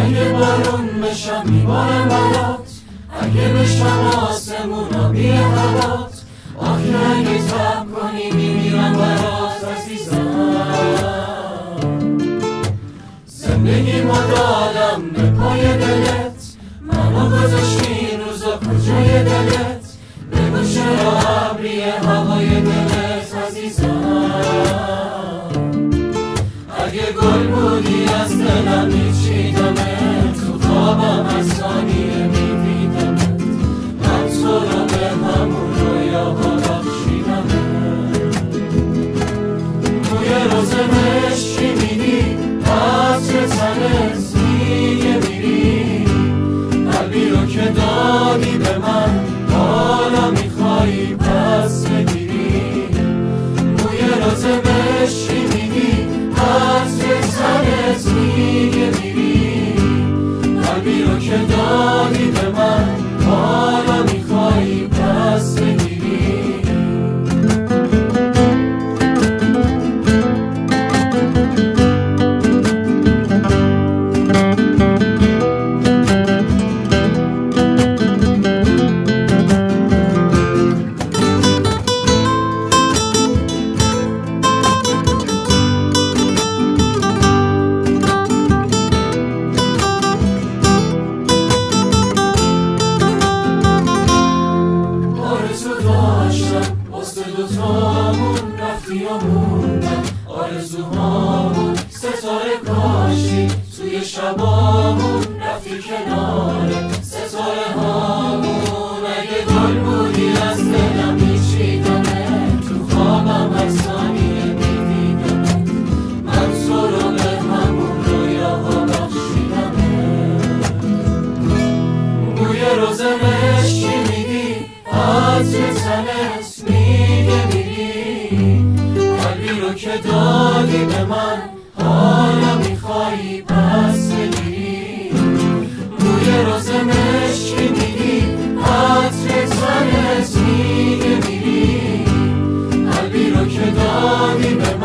اگه بارون بشم میبارم برات، اگه بشم آسمون آبی هوات، آخه اگه تب کنی میمیرم برات عزیزم. زندگی ما دادم به پای دلت، منو گذاشتی این روزا کجای دلت، بگو چرا ابری هوای دلت عزیزم. اگه گل بودی از دلم میچیدمت، تو خوابم از ثانیه میدیدمت، من تو رو به همون رویاها بخشیدمت. توی روز مشکی میدی عطر تنت میگه میری، قلبی رو که دادی به من حالا میخوایی پس بگیری. توی روز مشکی میدی عطر تنت میگه میری، قلبی رو که دادی به من حالا میخوایی پس بگیری. دوتامون رفتی و موندم، آرزوهامون ستاره کاشی توی شبامون، رفتی کنار ستاره هامون. اگه گل بودی از دلم میچیدمت، تو خوابم از ثانیه میدیدمت، من تو رو به همون رویاها بخشیدمت. بوی روز مشکی میدی عطر تنت میگه میری، قلبی رو که دادی به من حالا میخوایی پس بگیری. بوی روز مشکی میدی عطر تنت میگه میری، قلبی رو که دادی به من